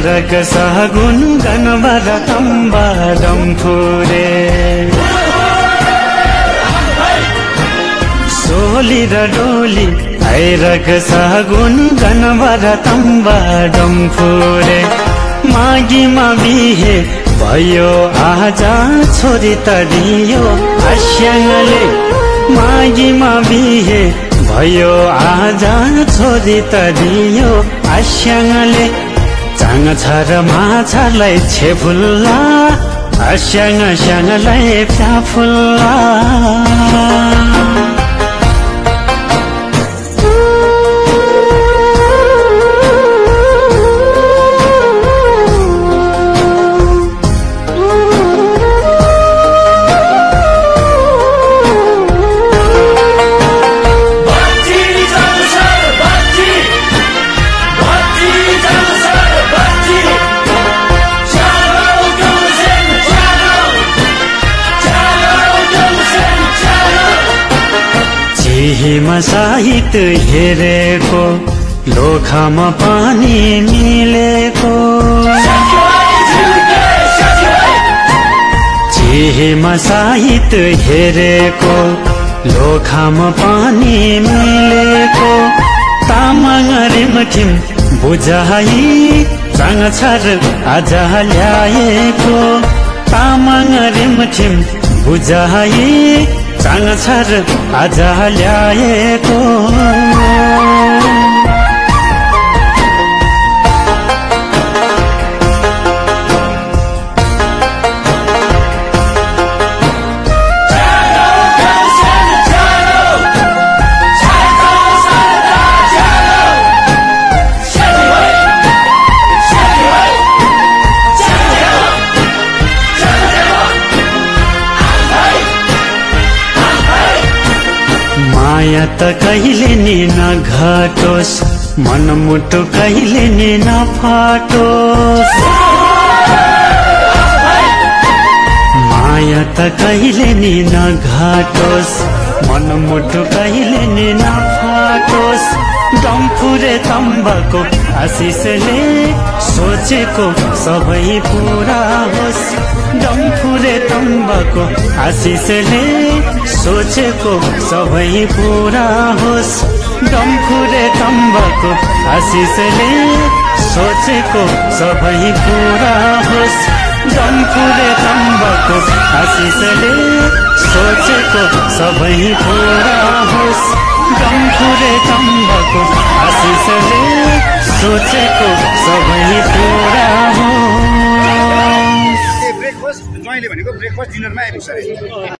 रग सगुन गनवर तम्बा डम्फुरे सोली र डोली रग सगुन गनवर तम्बा डम्फुरे मागीमा बिहे भयो आजा छोरी तडियो आस्याङले मागीमा बिहे भयो आजा छोरी तडियो आस्याङले चाङ छ र माछालाई छेफुल्ला आस्याङ स्याङलाई फ्याफुल्ला हिमा साहित हेरेको लोखामा पानी मिलेको चिहीमा साहित हेरेको लोखामा पानी मिलेको तामाङ रिमठिम बुझाइ चाङ छर आज ल्याएको तामाङ रिमठिम बुझाइ चाङ छर आज ल्याएको माया त कहिले नि नघटोस् मनमुटु कहिले नि नफाटोस् माया त कहिले नि नघटोस् मनमुटु कहिले नि नफाटोस् डम्फुरे तम्बाको आशिषले सोचेको सबै पूरा होस् डम्फुरे तम्बाको आशिषले सोचेको सबै पूरा होस् डम्फुरे तम्बाको आशिषले सोचेको सबै पूरा होस् डम्फुरे तम्बाको आशिषले सोचेको सबै पूरा होस् डम्फुरे तम्बाको आशिषले सोचेको सबै पूरा होस्। ब्रेकफास्ट ज्वाइँले भनेको ब्रेकफास्ट डिनरमा आइपुग्छ।